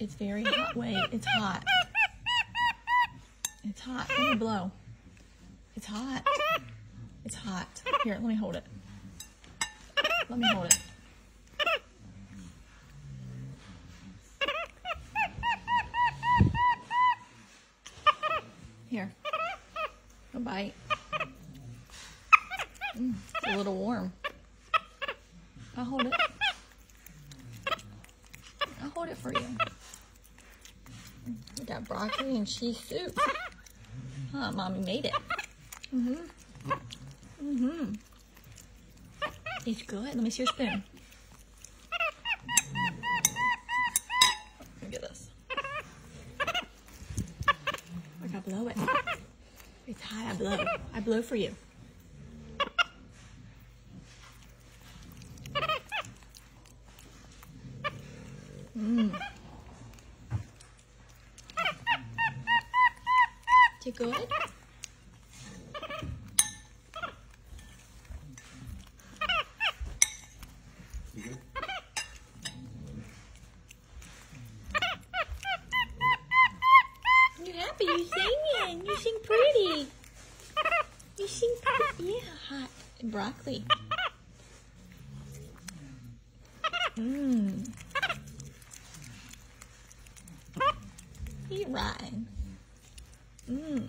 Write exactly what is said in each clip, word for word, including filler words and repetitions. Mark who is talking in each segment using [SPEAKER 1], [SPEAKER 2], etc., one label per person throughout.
[SPEAKER 1] It's very hot. Wait, it's hot. It's hot. Let me blow. It's hot. It's hot. Here, let me hold it. Let me hold it. Here. A bite. Mm, it's a little warm. I'll hold it. I'll hold it for you. We got broccoli and cheese soup. Huh, Mommy made it. Mm-hmm. Mm-hmm. It's good. Let me see your spoon. Let me get this. I gotta blow it. It's hot. I blow. I blow for you. Mmm. Is it good?
[SPEAKER 2] You good?
[SPEAKER 1] You happy? You singing? You sing pretty. You sing pretty. Yeah, hot broccoli. Mmm. You riding? Mmm.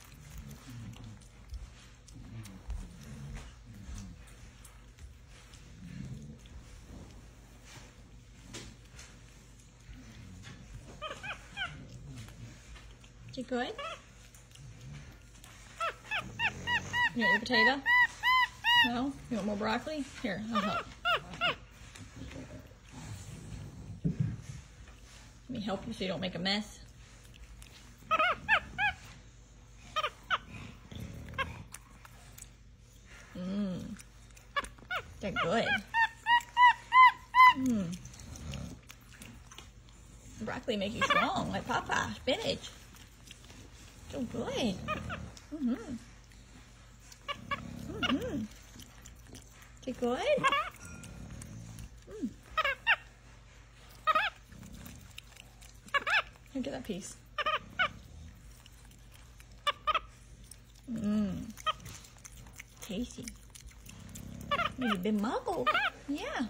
[SPEAKER 1] You good? You want your potato? No? You want more broccoli? Here, I'll help. Let me help you so you don't make a mess. Mmm. They're good. Mmm. Broccoli make you strong, like Papa. Spinach. So good. Mm-hmm. Mm-hmm. Is it good? Mm. Here, get that piece. Mmm. Tasty. You've been muffled. Yeah.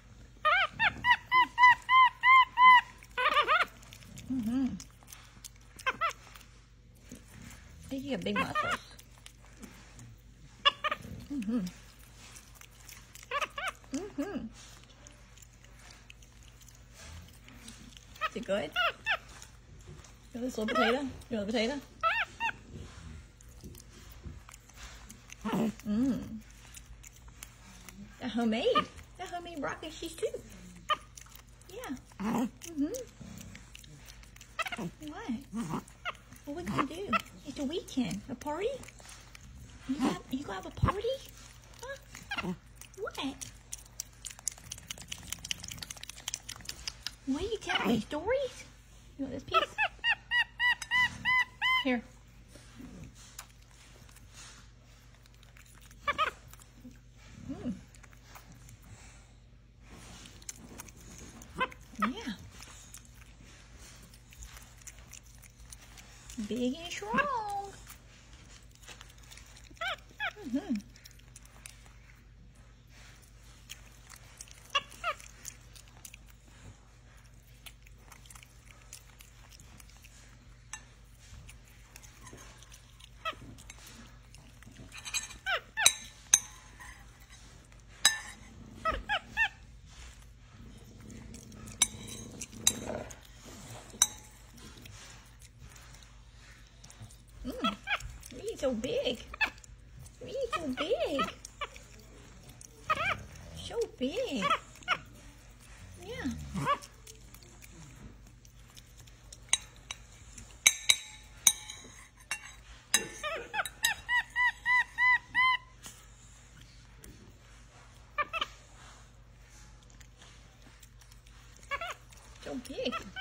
[SPEAKER 1] Mm-hmm. I think you got big muscles. Mm-hmm. Mm-hmm. Is it good? You want this little potato? You want the potato? Mmm. That homemade. That homemade broccoli cheese too. Yeah. Mm-hmm. What? What we gonna do? It's a weekend. A party? You gonna, you gonna have a party? Huh? What? What are you telling me? Stories? You want this piece? Here. Mm. Yeah. Big and strong. Mm-hmm. Mm. You're so big. You're so big. So big. Yeah. So big.